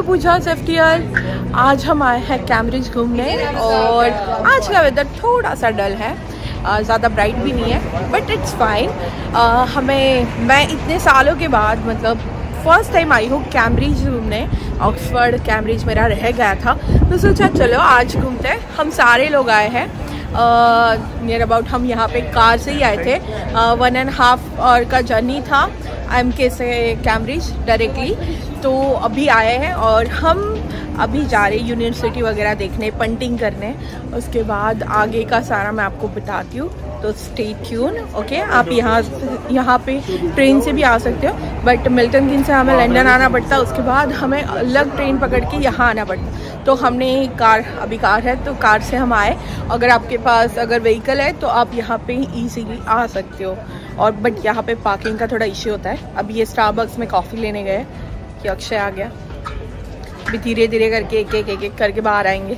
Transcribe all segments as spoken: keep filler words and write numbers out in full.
To Pooja's F T R. आज हम आए हैं कैम्ब्रिज घूमने और आज का वेदर थोड़ा सा डल है, ज़्यादा ब्राइट भी नहीं है, बट इट्स फाइन। हमें मैं इतने सालों के बाद मतलब फर्स्ट टाइम आई हूँ कैम्ब्रिज घूमने। ऑक्सफोर्ड कैम्ब्रिज मेरा रह गया था, तो सोचा चलो आज घूमते हैं। हम सारे लोग आए हैं, नियर अबाउट हम यहाँ पे कार से ही आए थे। वन एंड हाफ आवर का जर्नी था एम के से कैम्ब्रिज डायरेक्टली। तो अभी आए हैं और हम अभी जा रहे हैं यूनिवर्सिटी वगैरह देखने, पंटिंग करने। उसके बाद आगे का सारा मैं आपको बताती हूँ, तो स्टे ट्यून। ओके, आप यहाँ यहाँ पे ट्रेन से भी आ सकते हो, बट मिल्टन किन्स से हमें लंदन आना पड़ता है, उसके बाद हमें अलग ट्रेन पकड़ के यहाँ आना पड़ता। तो हमने कार, अभी कार है तो कार से हम आए। अगर आपके पास अगर व्हीकल है तो आप यहाँ पे ईजीली आ सकते हो, और बट यहाँ पे पार्किंग का थोड़ा इश्यू होता है। अभी ये स्टारबक्स में कॉफ़ी लेने गए कि अक्षय आ गया, अभी धीरे धीरे करके एक एक एक एक करके बाहर आएंगे।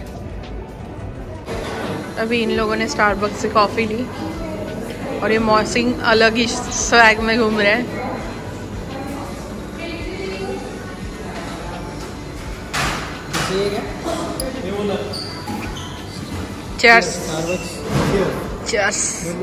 अभी इन लोगों ने स्टारबक्स से कॉफ़ी ली और ये मौसिंग अलग ही स्वैग में घूम रहे हैं। Cheers. Cheers.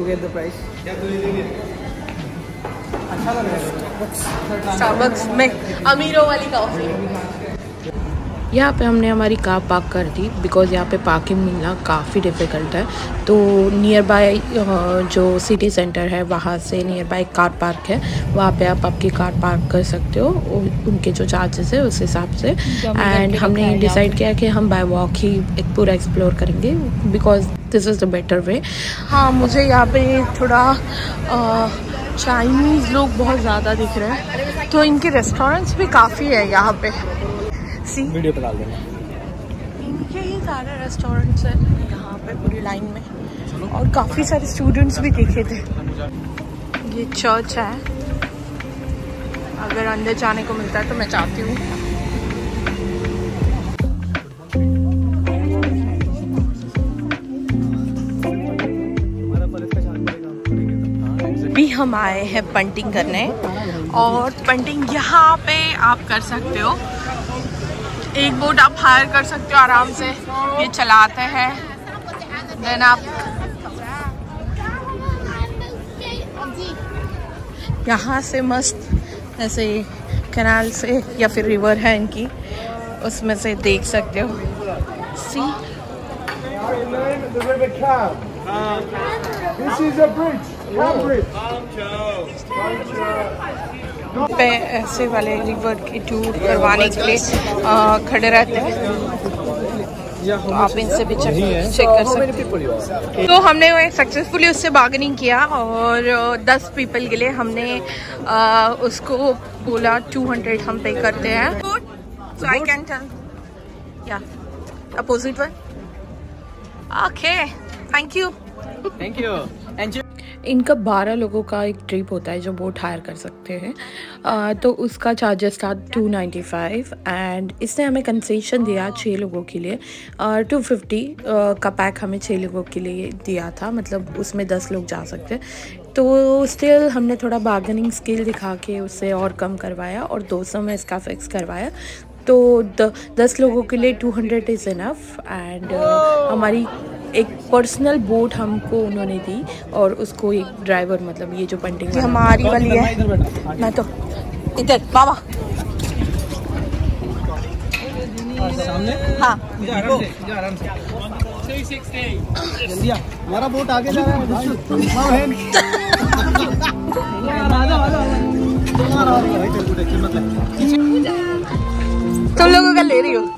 स्टारबक्स में अमीरों वाली कॉफ़ी। यहाँ पे हमने हमारी कार पार्क कर दी, बिकॉज़ यहाँ पे पार्किंग मिलना काफ़ी डिफ़िकल्ट है। तो नियर बाय जो सिटी सेंटर है वहाँ से नियर बाय कार पार्क है, वहाँ पे आप आपकी कार पार्क कर सकते हो, उनके जो चार्जेस है उस हिसाब से। एंड हमने डिसाइड किया कि हम बाय वॉक ही एक पूरा एक्सप्लोर करेंगे, because this is the better way. हाँ, मुझे यहाँ पे थोड़ा चाइनीज़ लोग बहुत ज़्यादा दिख रहे हैं, तो इनके रेस्टोरेंट्स भी काफ़ी है यहाँ पे। सी वीडियो पे डाल देना। इनके ही सारे रेस्टोरेंट्स हैं यहाँ पे पूरी लाइन में, और काफ़ी सारे स्टूडेंट्स भी दिखे थे। ये चर्च है, अगर अंदर जाने को मिलता है तो मैं चाहती हूँ। भी हम आए हैं पंटिंग करने, और पंटिंग यहाँ पे आप कर सकते हो। एक बोट आप हायर कर सकते हो आराम से, ये चलाते हैं। देन आप यहाँ से मस्त ऐसे कैनाल से या फिर रिवर है इनकी, उसमें से देख सकते हो। सी पे ऐसे वाले रिवर की टूर करवाने के लिए आ, खड़े रहते हैं, तो आप इनसे भी चेक चेक कर सकते हैं। तो हमने सक्सेसफुली उससे बार्गेनिंग किया, और दस पीपल के लिए हमने आ, उसको बोला टू हंड्रेड हम पे करते हैं। So I can tell ya opposite one. Okay, thank you thank you. इनका बारह लोगों का एक ट्रिप होता है जो बोट हायर कर सकते हैं, आ, तो उसका चार्जेस था टू नाइन्टी फाइव, एंड इसने हमें कंसेशन दिया छः लोगों के लिए। टू फिफ्टी का पैक हमें छः लोगों के लिए दिया था, मतलब उसमें दस लोग जा सकते। तो स्टिल हमने थोड़ा बार्गेनिंग स्किल दिखा के उससे और कम करवाया, और दो सौ में इसका फिक्स करवाया। तो द, दस लोगों के लिए two hundred is enough. And हमारी एक पर्सनल बोट हमको उन्होंने दी, और उसको एक ड्राइवर, मतलब ये जो पंटिंग हमारी वाली है। मैं तो इधर बाबा सामने। हाँ, हमारा बोट आगे जा रहा है। तुम लोगों का ले रही हो।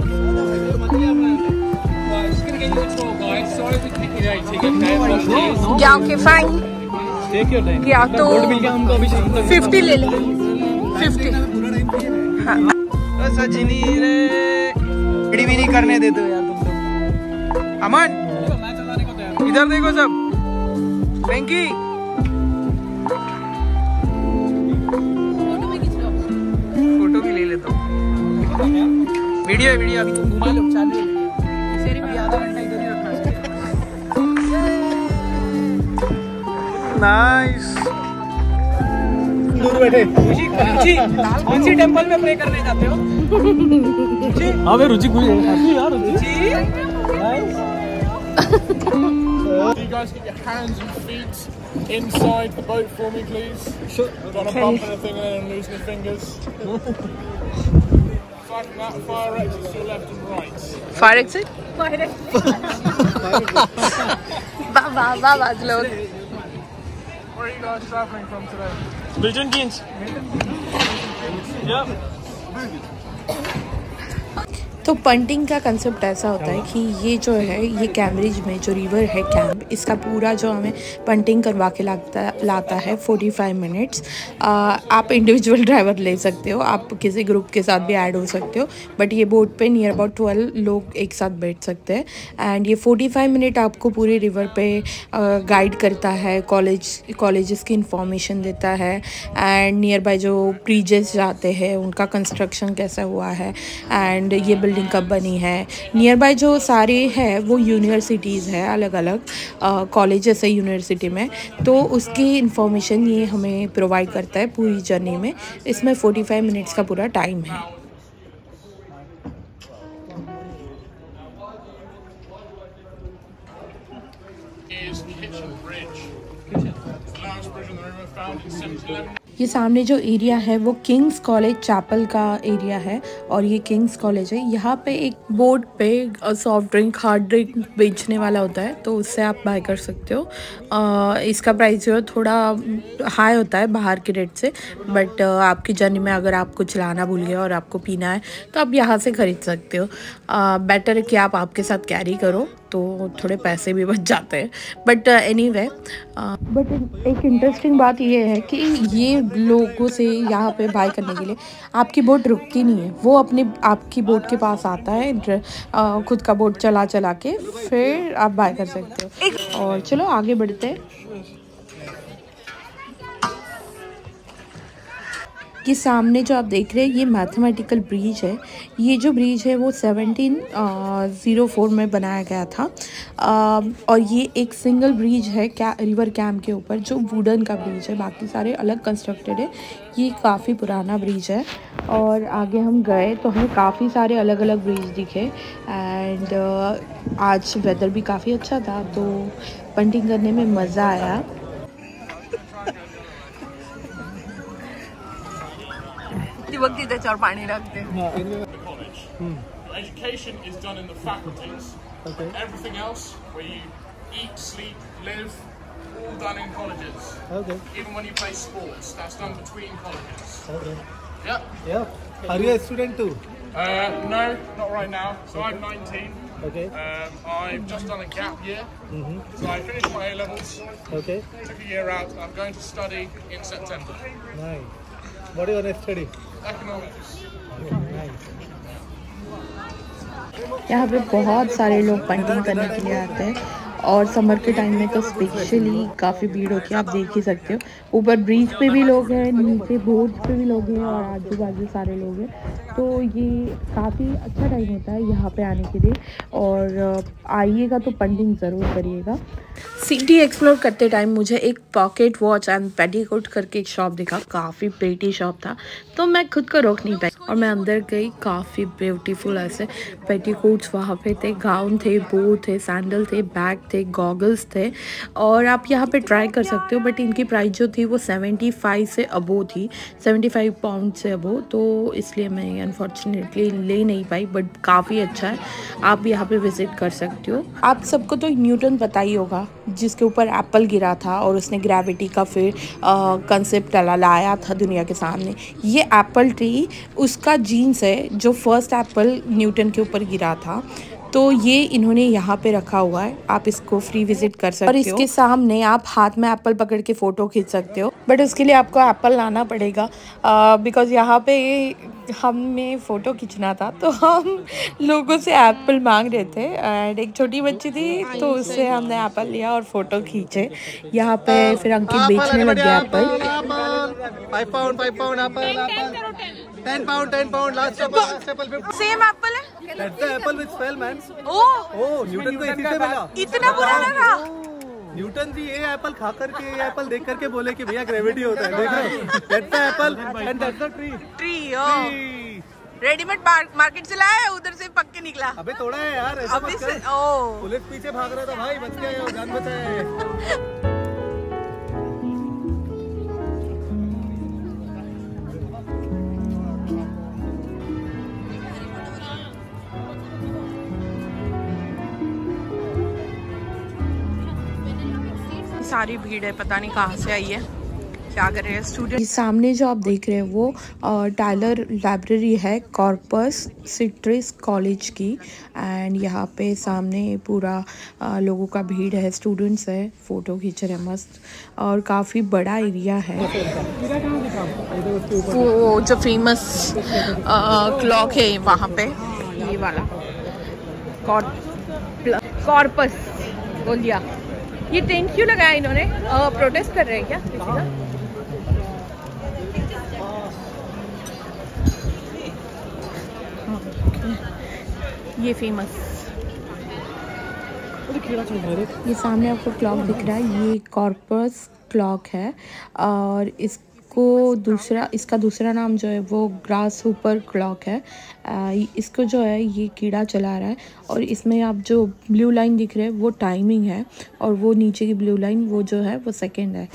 क्या ओके फाइन, क्या तो फिफ्टी ले ले, फिफ्टी। हाँ, सचिनी रे बड़ी भी नहीं करने देते हो यार तुम लोग। अमन इधर देखो सब। वेंकी फोटो भी ले लेता हूँ। वीडियो है, वीडियो अभी घुमा लो, चालू है। सिर्फ आधा घंटा इधर ही रखना है। नाइस। दूर बैठे। रुचि रुचि कौन सी टेंपल में प्रे करने जाते हो? रुचि हाँ भाई रुचि कोई यार Ruchi You guys get your hands and feet inside the boat for me, please. Sure. Don't okay. bump anything and then lose your fingers. Aside from that, fire exits to your left and right. Fire exit? Fire exit. Baba, baba, load. Where are you guys traveling from today? Milton Keynes. Yep. तो punting का concept ऐसा होता है कि ये जो है ये कैम्ब्रिज में जो रिवर है कैम्प, इसका पूरा जो हमें पंटिंग करवा के लाता लाता है पैंतालीस मिनट्स। आप इंडिविजुअल ड्राइवर ले सकते हो, आप किसी ग्रुप के साथ भी ऐड हो सकते हो, बट ये बोट पे नियर अबाउट ट्वेल्व लोग एक साथ बैठ सकते हैं। एंड ये पैंतालीस मिनट आपको पूरे रिवर पे गाइड करता है, कॉलेज कॉलेजेस की इंफॉर्मेशन देता है, एंड नियर बाय जो ब्रिजेस जाते हैं उनका कंस्ट्रक्शन कैसा हुआ है, एंड ये बिल्डिंग कब बनी है। नियर बाय जो सारे हैं वो यूनिवर्सिटीज़ है, अलग अलग कॉलेजेस है यूनिवर्सिटी में, तो उसकी इंफॉर्मेशन ये हमें प्रोवाइड करता है पूरी जर्नी में। इसमें पैंतालीस मिनट्स का पूरा टाइम है। ये सामने जो एरिया है वो किंग्स कॉलेज चैपल का एरिया है, और ये किंग्स कॉलेज है। यहाँ पे एक बोर्ड पे सॉफ्ट ड्रिंक हार्ड ड्रिंक बेचने वाला होता है, तो उससे आप बाय कर सकते हो। आ, इसका प्राइस जो है थोड़ा हाई होता है बाहर के रेट से, बट आपकी जर्नी में अगर आपको चलाना भूल गया और आपको पीना है तो आप यहाँ से ख़रीद सकते हो। बेटर है कि आप आपके साथ कैरी करो, तो थोड़े पैसे भी बच जाते हैं। बट एनीवे बट एक इंटरेस्टिंग बात ये है कि ये लोगों से यहाँ पे बाय करने के लिए आपकी बोट रुकती नहीं है, वो अपने आपकी बोट के पास आता है, आ, खुद का बोट चला चला के फिर आप बाय कर सकते हो। और चलो आगे बढ़ते हैं। ये सामने जो आप देख रहे हैं ये मैथमेटिकल ब्रिज है। ये जो ब्रिज है वो सेवनटीन ज़ीरो फोर में बनाया गया था, आ, और ये एक सिंगल ब्रिज है क्या रिवर कैम्प के ऊपर, जो वुडन का ब्रिज है, बाकी सारे अलग कंस्ट्रक्टेड है। ये काफ़ी पुराना ब्रिज है। और आगे हम गए तो हमें काफ़ी सारे अलग अलग ब्रिज दिखे, एंड आज वेदर भी काफ़ी अच्छा था, तो पंटिंग करने में मज़ा आया। और पानी रखते Education is done in the faculties. Okay. Everything else, where you eat, sleep, live, all done in colleges. Okay. Even when you play sports, that's done between colleges. Okay. Yep. Yep. Are you a student too? Uh, no, not right now. So okay. I'm nineteen. Okay. Um, I've just done a gap year. Mm-hmm. So I finished my A levels. Okay. Took a year out. I'm going to study in September. Nice. What do you want to study? Economics. Nice. यहाँ पे बहुत सारे लोग painting करने के लिए आते हैं, और समर के टाइम में तो स्पेशली काफ़ी भीड़ होती है, आप देख ही सकते हो। ऊपर ब्रिज पे भी लोग हैं, नीचे बोर्ड पे भी लोग हैं, और आजू बाजू सारे लोग हैं। तो ये काफ़ी अच्छा टाइम होता है यहाँ पे आने के लिए, और आइएगा तो पंटिंग ज़रूर करिएगा। सिटी एक्सप्लोर करते टाइम मुझे एक पॉकेट वॉच एंड पेटीकोट करके एक शॉप दिखा, काफ़ी प्रीटी शॉप था, तो मैं खुद को रोक नहीं पाई और मैं अंदर गई। काफ़ी ब्यूटीफुल ऐसे पेटीकोट्स वहाँ पे थे, गाउन थे, बो थे, सैंडल थे, बैग थे, गॉगल्स थे, और आप यहाँ पे ट्राई कर सकते हो। बट इनकी प्राइस जो थी वो सेवेंटी फाइव से अबो थी, सेवेंटी फाइव पाउंड से अबो, तो इसलिए मैं अनफॉर्चुनेटली ले नहीं पाई। बट काफ़ी अच्छा है, आप यहाँ पे विज़िट कर सकते हो। आप सबको तो न्यूटन पता ही होगा, जिसके ऊपर एप्पल गिरा था और उसने ग्रेविटी का फिर कंसेप्ट लाया था दुनिया के सामने। ये एप्पल ट्री उसका जीन्स है, जो फर्स्ट एप्पल न्यूटन के ऊपर गिरा था, तो ये इन्होंने यहाँ पे रखा हुआ है। आप इसको फ्री विजिट कर सकते हो, और इसके सामने आप हाथ में एप्पल पकड़ के फ़ोटो खींच सकते हो। बट उसके लिए आपको एप्पल लाना पड़ेगा, बिकॉज़ यहाँ पे हमें फ़ोटो खींचना था, तो हम लोगों से एप्पल मांग रहे थे, एंड एक छोटी बच्ची थी तो उससे हमने एप्पल लिया और फ़ोटो खींचे। यहाँ पे फिर अंकित बेचने लग गया apple. Five pound five pound apple, ten pound ten pound last apple. Same apple है, That's the apple which fell, man. Oh, oh, Newton को इसी से मिला। इतना बुरा लगा। न्यूटन जी ये एप्पल खा करके ये एप्पल देख करके बोले कि भैया ग्रेविटी होता है, देख रहे हो, that's the apple and that's the tree. Tree ओ रेडीमेड मार्केट से लाया है, उधर से पक के निकला। अबे तोड़ा है यार, ऐसा अभी मत से कर। ओ पुलिस पीछे भाग रहा था भाई, बच गए हो, जान बचाए। सारी भीड़ है, पता नहीं कहाँ से आई है, क्या कर रहे हैं स्टूडेंट। सामने जो आप देख रहे हैं वो टाइलर लाइब्रेरी है कॉर्पस सिट्रिस कॉलेज की। एंड यहाँ पे सामने पूरा आ, लोगों का भीड़ है, स्टूडेंट्स है, फोटो खींच रहे हैं मस्त, और काफ़ी बड़ा एरिया है। वो जो फेमस क्लॉक है वहाँ पे, ये वाला कॉर्पस बोल दिया। ये टेंट क्यों लगाया इन्होंने? प्रोटेस्ट कर रहे हैं क्या किसी का? ये फेमस, ये सामने आपको क्लॉक दिख रहा है, ये कॉर्पस क्लॉक है। और इसको दूसरा इसका दूसरा नाम जो है वो ग्रास हुपर क्लॉक है। आ, इसको जो है ये कीड़ा चला रहा है, और इसमें आप जो ब्लू लाइन दिख रहे हैं वो टाइमिंग है, और वो नीचे की ब्लू लाइन वो जो है वो सेकंड है।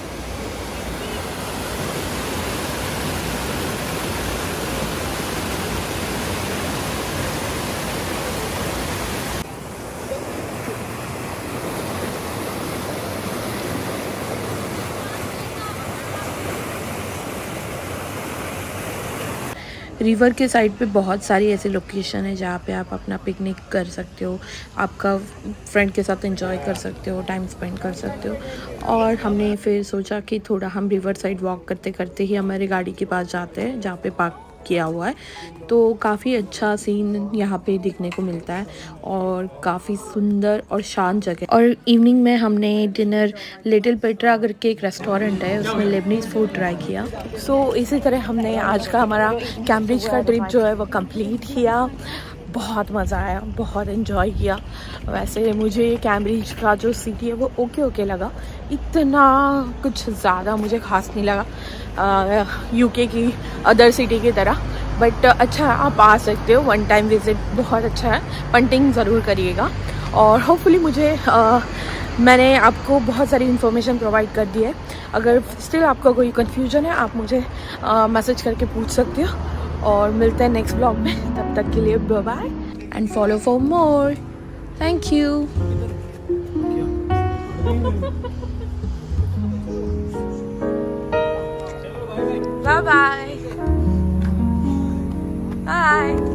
रिवर के साइड पे बहुत सारी ऐसी लोकेशन है जहाँ पे आप अपना पिकनिक कर सकते हो, आपका फ्रेंड के साथ एंजॉय कर सकते हो, टाइम स्पेंड कर सकते हो। और हमने फिर सोचा कि थोड़ा हम रिवर साइड वॉक करते करते ही हमारे गाड़ी के पास जाते हैं जहाँ पे पार्क किया हुआ है। तो काफ़ी अच्छा सीन यहाँ पे देखने को मिलता है, और काफ़ी सुंदर और शांत जगह। और इवनिंग में हमने डिनर लिटिल पेट्रा करके एक रेस्टोरेंट है, उसमें लेबनीज फूड ट्राई किया। सो so, इसी तरह हमने आज का हमारा कैम्ब्रिज का ट्रिप जो है वो कंप्लीट किया। बहुत मज़ा आया, बहुत इन्जॉय किया। वैसे मुझे कैम्ब्रिज का जो सिटी है वो ओके ओके लगा, इतना कुछ ज़्यादा मुझे खास नहीं लगा यूके की अदर सिटी की तरह। बट अच्छा, आप आ सकते हो, वन टाइम विज़िट बहुत अच्छा है। पंटिंग ज़रूर करिएगा, और होपफुली मुझे आ, मैंने आपको बहुत सारी इन्फॉर्मेशन प्रोवाइड कर दी है। अगर स्टिल आपका कोई कन्फ्यूजन है आप मुझे मैसेज करके पूछ सकते हो, और मिलते हैं नेक्स्ट ब्लॉग में। तब तक के लिए bye bye and follow for more. Thank you, bye bye bye.